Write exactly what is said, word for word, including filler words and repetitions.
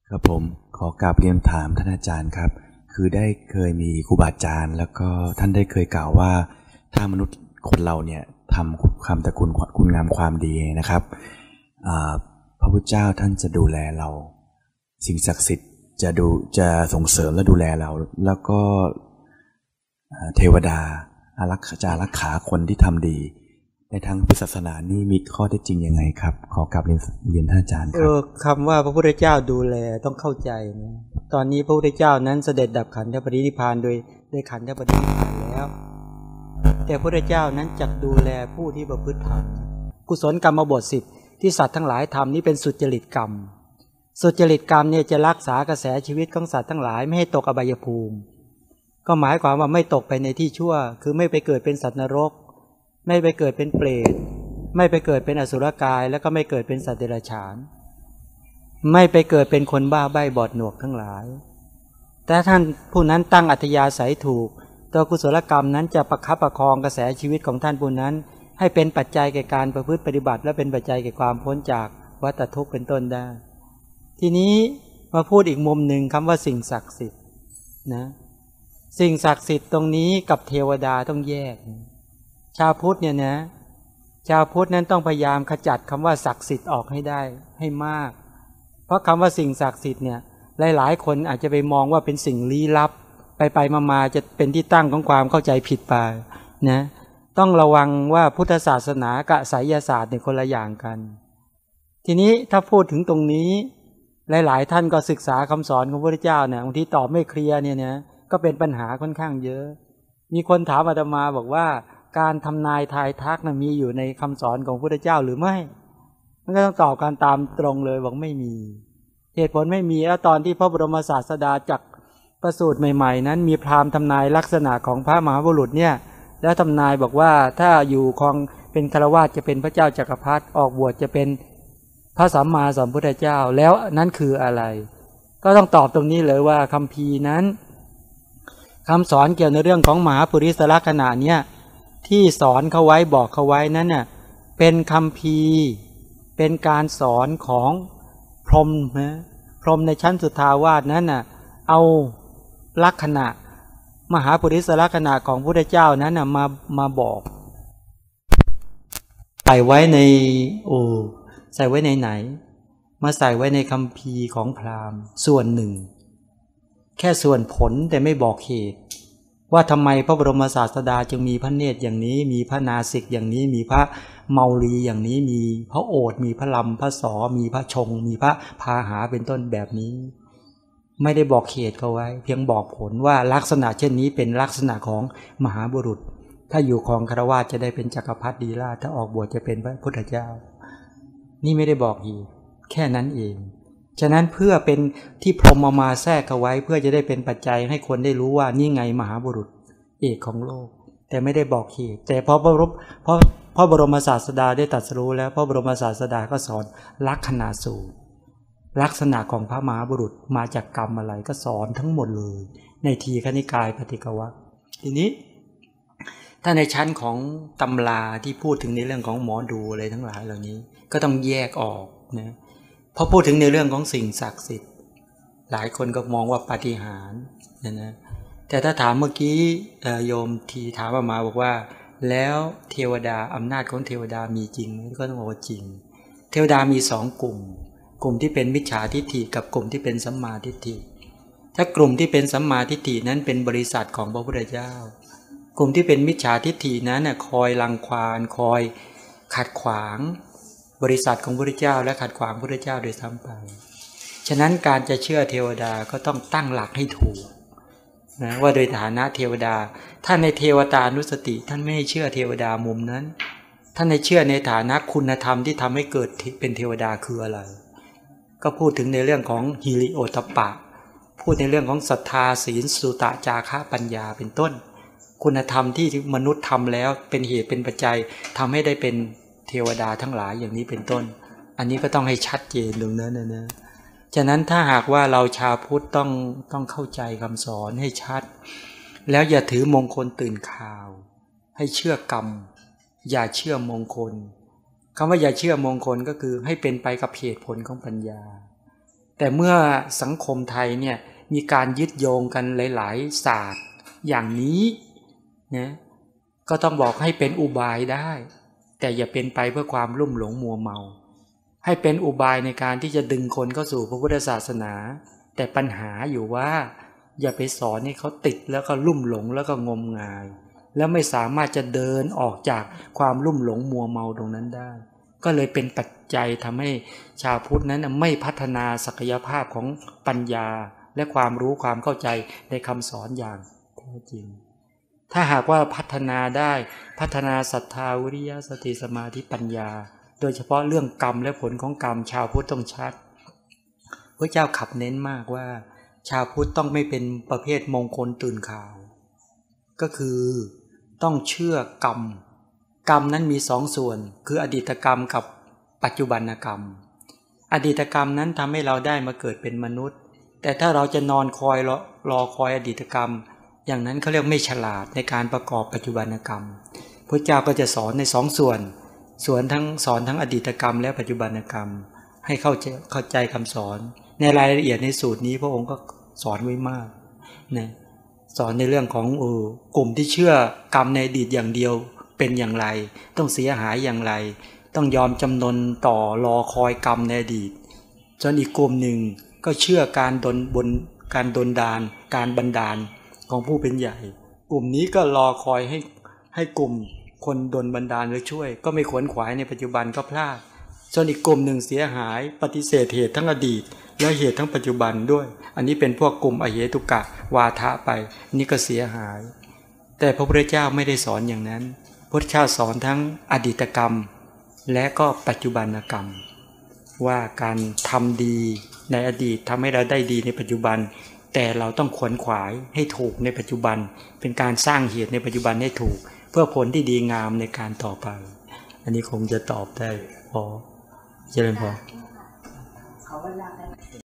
ครับผมขอกราบเรียนถามท่านอาจารย์ครับคือได้เคยมีครูบาอาจารย์แล้วก็ท่านได้เคยกล่าวว่าถ้ามนุษย์คนเราเนี่ยทำความตระคุณคุณงามความดีนะครับพระพุทธเจ้าท่านจะดูแลเราสิ่งศักดิ์สิทธิ์จะดูจะส่งเสริมและดูแลเราแล้วก็เทวดาอารักขาจะรักขาคนที่ทำดีในทางพุทธศาสนานี่มีข้อเท็จจริงยังไงครับขอกราบเรียนเรียนท่านอาจารย์ครับคำว่าพระพุทธเจ้าดูแลต้องเข้าใจนะตอนนี้พระพุทธเจ้านั้นเสด็จดับขันธปรินิพพานโดยได้ขันธปรินิพพานแล้วแต่พระพุทธเจ้านั้นจักดูแลผู้ที่ประพฤติธรรมกุศลกรรมบทสิบที่สัตว์ทั้งหลายทำนี้เป็นสุจริตกรรมสุจริตกรรมเนี่ยจะรักษากระแสชีวิตของสัตว์ทั้งหลายไม่ให้ตกอบายภูมิก็หมายความว่าไม่ตกไปในที่ชั่วคือไม่ไปเกิดเป็นสัตว์นรกไม่ไปเกิดเป็นเปรตไม่ไปเกิดเป็นอสุรกายแล้วก็ไม่เกิดเป็นสัตว์เดรัจฉานไม่ไปเกิดเป็นคนบ้าใบ้บอดหนวกทั้งหลายแต่ท่านผู้นั้นตั้งอัธยาศัยถูกตัวกุศลกรรมนั้นจะประคับประคองกระแสชีวิตของท่านผู้นั้นให้เป็นปัจจัยแก่การประพฤติปฏิบัติและเป็นปัจจัยแก่ความพ้นจากวัฏทุกข์เป็นต้นได้ทีนี้มาพูดอีกมุมหนึ่งคำว่าสิ่งศักดิ์สิทธิ์นะสิ่งศักดิ์สิทธิ์ตรงนี้กับเทวดาต้องแยกชาวพุทธเนี่ยนะชาวพุทธนั้นต้องพยายามขจัดคำว่าศักดิ์สิทธิ์ออกให้ได้ให้มากเพราะคำว่าสิ่งศักดิ์สิทธิ์เนี่ยหลายๆคนอาจจะไปมองว่าเป็นสิ่งลี้ลับไปไปมาๆจะเป็นที่ตั้งของความเข้าใจผิดไปนะต้องระวังว่าพุทธศาสนากับไสยศาสตร์เนี่ยคนละอย่างกันทีนี้ถ้าพูดถึงตรงนี้หลายๆท่านก็ศึกษาคำสอนของพระพุทธเจ้าเนี่ยบางทีตอบไม่เคลียร์เนี่ยนะก็เป็นปัญหาค่อนข้างเยอะมีคนถามอาตมาบอกว่าการทำนายทายทักนั้นมีอยู่ในคำสอนของพระพุทธเจ้าหรือไม่มันก็ต้องตอบการตามตรงเลยบอกไม่มีเหตุผลไม่มีแล้วตอนที่พระบรมศาสดาจักประสูติใหม่ๆนั้นมีพราหมณ์ทำนายลักษณะของพระมหาบุรุษเนี่ยแล้วทำนายบอกว่าถ้าอยู่ครองเป็นฆราวาสจะเป็นพระเจ้าจักรพรรดิออกบวชจะเป็นพระสัมมาสัมพุทธเจ้าแล้วนั้นคืออะไรก็ต้องตอบตรงนี้เลยว่าคัมภีร์นั้นคำสอนเกี่ยวในเรื่องของมหาปุริสลักษณะเนี่ยที่สอนเขาไว้บอกเขาไว้นั้นน่ะเป็นคัมภีร์เป็นการสอนของพรหมนะพรหมในชั้นสุทธาวาสนั้นน่ะเอาลักษณะมหาปุริสลักษณะของพระพุทธเจ้านั้นน่ะมามาบอกใส่ไว้ในโอ้ใส่ไว้ในไหนมาใส่ไว้ในคัมภีร์ของพราหมณ์ส่วนหนึ่งแค่ส่วนผลแต่ไม่บอกเหตุว่าทำไมพระบรมศาสดาจึงมีพระเนตรอย่างนี้มีพระนาสิกอย่างนี้มีพระเมาลีอย่างนี้มีพระโอษฐ์มีพระลำพระสอมีพระชงมีพระพาหาเป็นต้นแบบนี้ไม่ได้บอกเหตุเขาไว้เพียงบอกผลว่าลักษณะเช่นนี้เป็นลักษณะของมหาบุรุษถ้าอยู่ครองฆราวาสจะได้เป็นจักรพรรดิราชถ้าออกบวชจะเป็นพระพุทธเจ้านี่ไม่ได้บอกเหตุแค่นั้นเองฉะนั้นเพื่อเป็นที่พรหมมาแทรกเอาไว้เพื่อจะได้เป็นปัจจัยให้คนได้รู้ว่านี่ไงมหาบุรุษเอกของโลกแต่ไม่ได้บอกเหตุแต่พอพระบรมพระพระบรมศาสดาได้ตรัสรู้แล้วพระบรมศาสดาก็สอนลักษณะสูตรลักษณะของพระมหาบุรุษมาจากกรรมอะไรก็สอนทั้งหมดเลยในทีฆนิกายปฏิกวะทีนี้ถ้าในชั้นของตำราที่พูดถึงในเรื่องของหมอดูอะไรทั้งหลายเหล่านี้ก็ต้องแยกออกนะพอพูดถึงในเรื่องของสิ่งศักดิ์สิทธิ์หลายคนก็มองว่าปาฏิหาริย์นะนะแต่ถ้าถามเมื่อกี้โยมทีถามมาบอกว่าแล้วเทวดาอำนาจของเทวดามีจริงไหมก็ต้องบอกว่าจริงเทวดามีสองกลุ่มกลุ่มที่เป็นมิจฉาทิฏฐิกับกลุ่มที่เป็นสัมมาทิฏฐิถ้ากลุ่มที่เป็นสัมมาทิฏฐินั้นเป็นบริษัทของพระพุทธเจ้ากลุ่มที่เป็นมิจฉาทิฏฐินั้นน่ะคอยรังควานคอยขัดขวางบริษัทของพระพุทธเจ้าและขัดขวางพระพุทธเจ้าโดยซ้ำไปฉะนั้นการจะเชื่อเทวดาก็ต้องตั้งหลักให้ถูกนะว่าโดยฐานะเทวดาท่านในเทวตานุสติท่านไม่ให้เชื่อเทวดามุมนั้นท่านในเชื่อในฐานะคุณธรรมที่ทำให้เกิดเป็นเทวดาคืออะไรก็พูดถึงในเรื่องของฮิริโอตปะพูดในเรื่องของศรัทธาศีลสุตะจาคะปัญญาเป็นต้นคุณธรรมที่มนุษย์ทำแล้วเป็นเหตุเป็นปัจจัยทำให้ได้เป็นเทวดาทั้งหลายอย่างนี้เป็นต้นอันนี้ก็ต้องให้ชัดเจนตรงนั้นนะนะฉะนั้นถ้าหากว่าเราชาวพุทธต้องต้องเข้าใจคำสอนให้ชัดแล้วอย่าถือมงคลตื่นข่าวให้เชื่อกรรมอย่าเชื่อมงคลคำว่าอย่าเชื่อมงคลก็คือให้เป็นไปกับเหตุผลของปัญญาแต่เมื่อสังคมไทยเนี่ยมีการยึดโยงกันหลายๆศาสตร์อย่างนี้นะก็ต้องบอกให้เป็นอุบายได้แต่อย่าเป็นไปเพื่อความลุ่มหลงมัวเมาให้เป็นอุบายในการที่จะดึงคนเข้าสู่พระพุทธศาสนาแต่ปัญหาอยู่ว่าอย่าไปสอนให้เขาติดแล้วก็ลุ่มหลงแล้วก็งมงายแล้วไม่สามารถจะเดินออกจากความลุ่มหลงมัวเมาตรงนั้นได้ก็เลยเป็นปัจจัยทำให้ชาวพุทธนั้นไม่พัฒนาศักยภาพของปัญญาและความรู้ความเข้าใจในคำสอนอย่างแท้จริงถ้าหากว่าพัฒนาได้พัฒนาศรัทธาวิริยะสติสมาธิปัญญาโดยเฉพาะเรื่องกรรมและผลของกรรมชาวพุทธต้องชัดพระเจ้าขับเน้นมากว่าชาวพุทธต้องไม่เป็นประเภทมงคลตื่นข่าวก็คือต้องเชื่อกรรมกรรมนั้นมีสองส่วนคืออดีตกรรมกับปัจจุบันกรรมอดีตกรรมนั้นทำให้เราได้มาเกิดเป็นมนุษย์แต่ถ้าเราจะนอนคอยรอรอคอยอดีตกรรมอย่างนั้นเขาเรียกไม่ฉลาดในการประกอบปัจจุบันกรรมพระเจ้าก็จะสอนในสองส่วนส่วนทั้งสอนทั้งอดีตกรรมและปัจจุบันกรรมให้เข้าใจเข้าใจคำสอนในรายละเอียดในสูตรนี้พระองค์ก็สอนไว้มากนะสอนในเรื่องของเออกลุ่มที่เชื่อกรรมในอดีตอย่างเดียวเป็นอย่างไรต้องเสียหายอย่างไรต้องยอมจำนนต่อรอคอยกรรมในอดีตส่วนอีกกลุ่มหนึ่งก็เชื่อการดลบนการดลดานการบันดาลของผู้เป็นใหญ่กลุ่มนี้ก็รอคอยให้ให้กลุ่มคนดลบันดาลหรือช่วยก็ไม่ขวนขวายในปัจจุบันก็พลาดส่วนอีกกลุ่มหนึ่งเสียหายปฏิเสธเหตุทั้งอดีตและเหตุทั้งปัจจุบันด้วยอันนี้เป็นพวกกลุ่มอเหตุกะวาทะไปนี่ก็เสียหายแต่พระพุทธเจ้าไม่ได้สอนอย่างนั้นพระพุทธเจ้าสอนทั้งอดีตกรรมและก็ปัจจุบันกรรมว่าการทำดีในอดีตทำให้เราได้ดีในปัจจุบันแต่เราต้องขวนขวายให้ถูกในปัจจุบันเป็นการสร้างเหตุในปัจจุบันให้ถูกเพื่อผลที่ดีงามในการต่อไปอันนี้คงจะตอบได้พอเจริญพร